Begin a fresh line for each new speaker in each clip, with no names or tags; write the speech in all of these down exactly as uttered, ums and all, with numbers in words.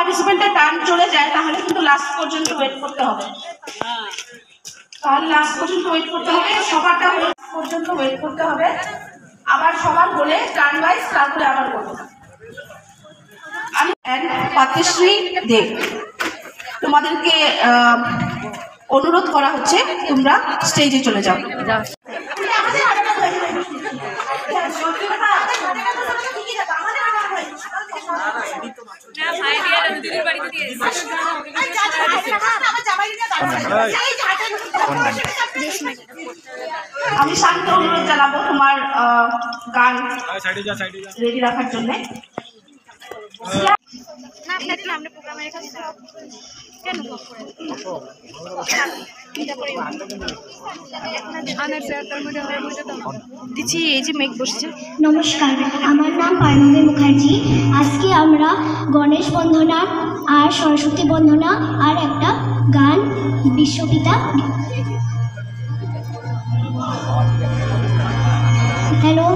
পার্টিসিপেন্টের turn চলে যায় তাহলে কিন্তু লাস্ট পর্যন্ত ওয়েট করতে হবে। তাহলে লাস্ট পর্যন্ত ওয়েট করতে হবে, সবারটা পর্যন্ত ওয়েট করতে হবে। আবার সবার বলে টার্ন ওয়াইজ তারপরে আবার বলবো। আমি পাত্রশ্রী দেব, তোমাদেরকে অনুরোধ করা হচ্ছে তোমরা স্টেজে চলে যাও। আমি শান্ত অনুরোধ জানাবো তোমার গান রেডি রাখার জন্য।
নমস্কার, আমার নাম পারমিতা মুখার্জি। আজকে আমরা গণেশ বন্দনা আর সরস্বতী বন্দনা আর একটা গান বিশ্বপিতা। হ্যালো,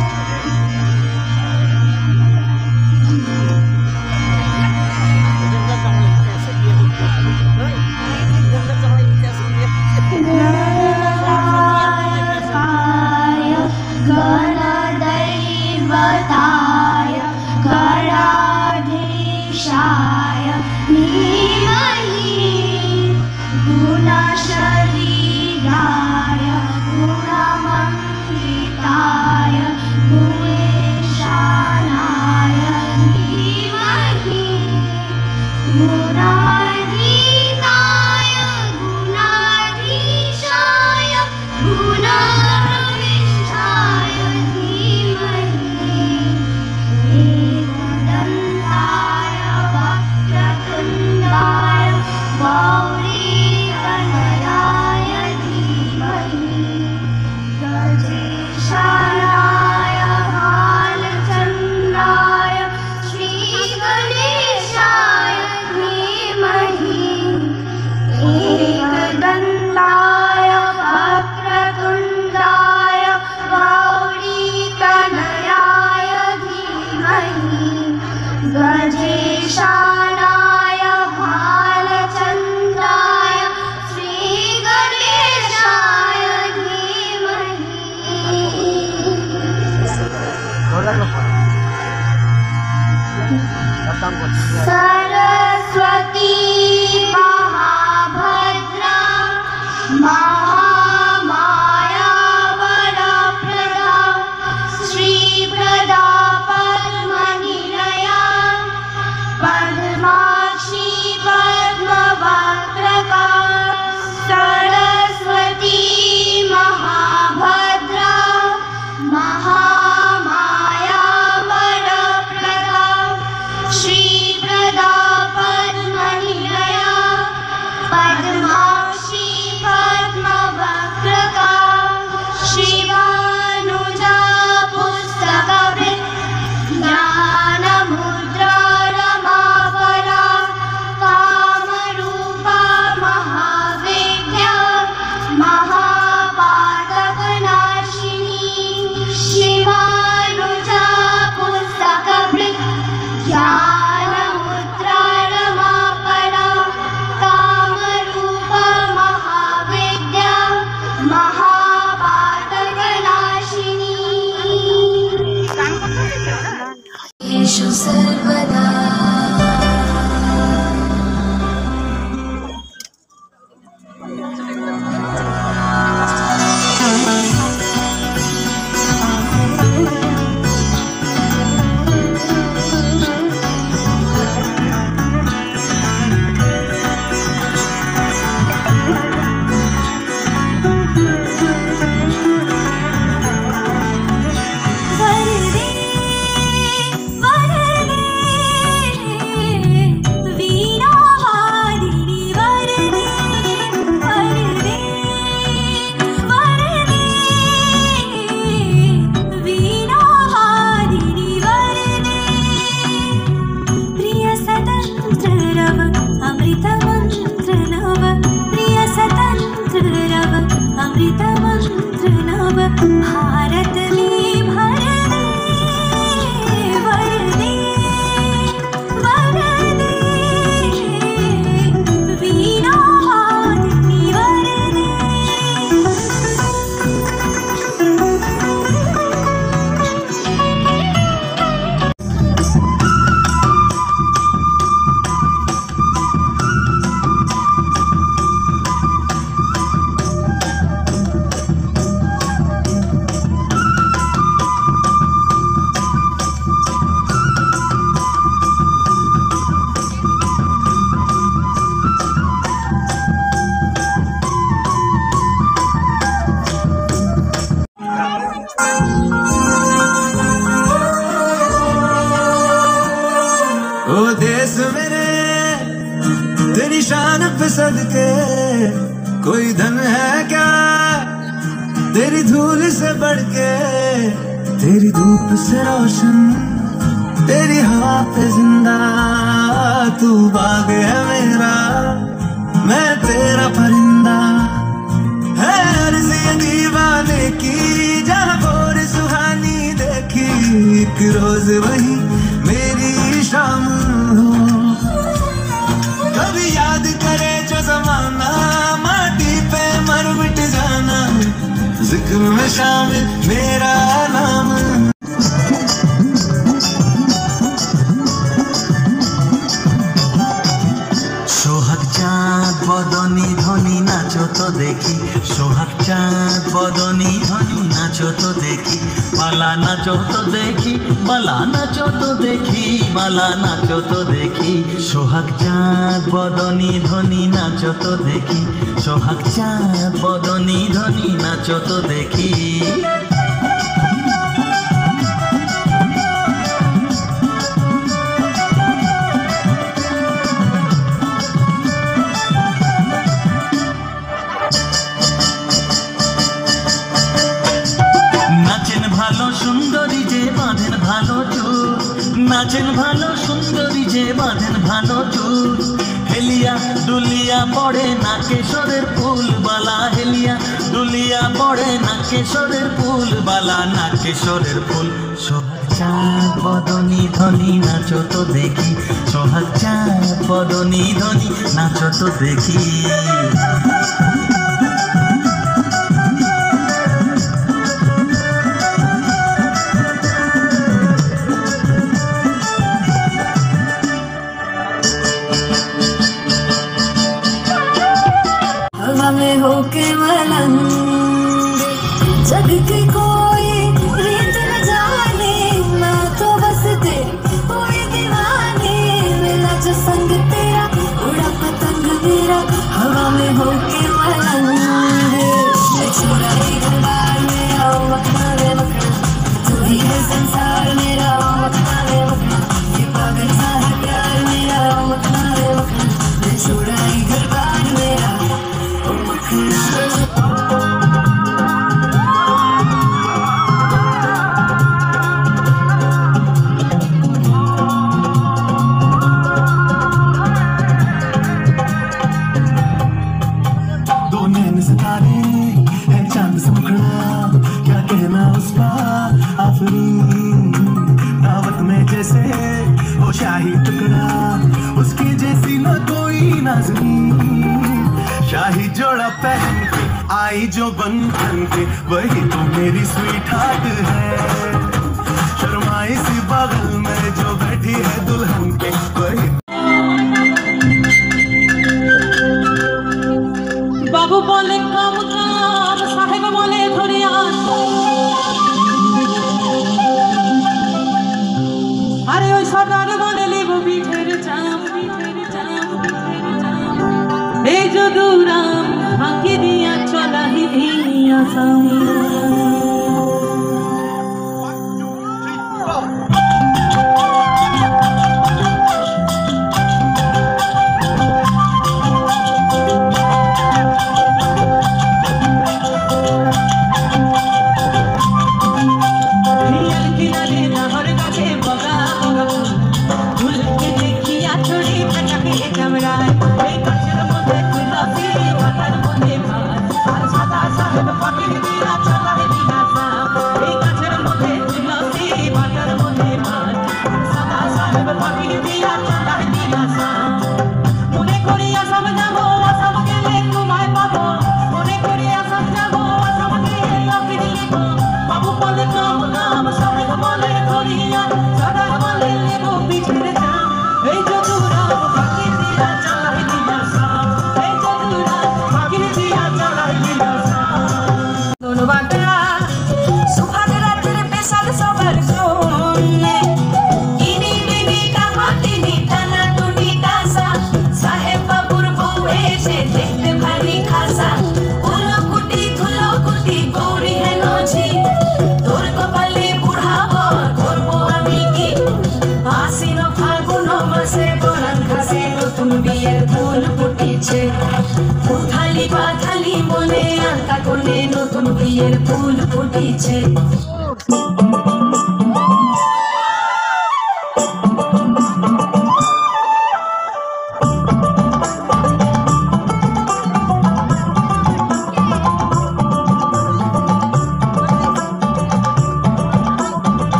सरस्वती महाभद्रा महामाया वरप्रदा श्रीप्रदा पद्मनिलया पद्माक्षी पद्मवक्त्रका सरस्वती महाभद्रा महामाया वरप्रदा श्रीप्रदा पद्मनिलया पद्माक्षी पद्मवक्त्रका शिवानुजा पुस्तकवृत् ज्ञानमुद्रा रमापरा कामरूपा महावेद्या महापातकनाशिनी शिवानुजा पुस्तकवृत् ज्ञानमुद्रा रमापरा कामरूपा महावेद्या महापातकनाशिनी येषु सर्वदा
ओ देश मेरे तेरी शान पे सदके, कोई धन है क्या तेरी धूल से बढ़ के, तेरी धूप से रोशन तेरी हवा पे जिंदा, तू बाग है मेरा मैं तेरा परिंदा, है अर्ज़ ये दीवाने की जहाँ गोर सुहानी देखी, एक रोज वही मेरी शाम हो। कभी याद करे जो जमाना माटी पे मर मिट जाना, जिक्र में शामिल मेरा नाम। সোহাগ চাঁদ বদনী ধ্বনি নাচো তো দেখি, সোহাগ চাঁদ বদনী ধ্বনি নাচো তো দেখি, বালা নাচো তো দেখি, বালা নাচো তো দেখি, বালা নাচো তো দেখি, সোহাগ চাঁদ বদনী ধ্বনি নাচো তো দেখি, সোহাগ চাঁদ বদনী ধ্বনি নাচো তো দেখি। সুন্দরী যে বাঁধেন ভালো চুল, নাচেন ভালো সুন্দরী যে বাঁধেন ভালো চুল, হেলিয়া দুলিয়া পড়ে না কেশরের ফুল বালা, হেলিয়া দুলিয়া পড়ে না কেশরের ফুল বালা, না কেশরের ফুল। সোহাগ চাঁদ বদনী ধ্বনি নাচো তো দেখি, সোহাগ চাঁদ বদনী ধ্বনি নাচো তো দেখি।
में होके मलंग जग की कोई रीत न जाने, मैं तो बस तेरी कोई दीवानी, मिला जो संग तेरा उड़ा पतंग मेरा, हवा में होके मलंग छोड़ा ही घरबार मेरा मखना रे मखना, तू ही है संसार मेरा मखना रे मखना, ये पागल सा है प्यार मेरा मखना रे मखना, मैं छोड़ा ही घरबार मेरा दो नैन सितारे है चांद से मुखड़ा, क्या कहना उसका आफरीन, दावत में जैसे वो शाही टुकड़ा, उसकी जैसी न कोई नाज़नीन, शाही जोड़ा पहन के आई जो बन बन के, वही तो मेरी स्वीट हार्ट है, शर्माई सी बगल में जो बैठी है दुल्हन के, वही।
बाबू बोले काम काम, साहेब बोले धरिया, अरे ओई सरदार बोले लेबो बिखेर जाम, बिखेर जाम, बिखेर जाम, ए जो दूराम फांकी दिया चला ही दिया सामी।
Ini bibi kamar ini বসে বরান ঘাসে নতুন বিয়ের ফুল ফুটেছে উথালি পাথালি মনে আলতা কোণে নতুন বিয়ের ফুল ফুটেছে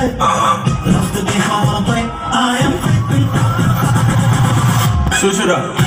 Shushuda.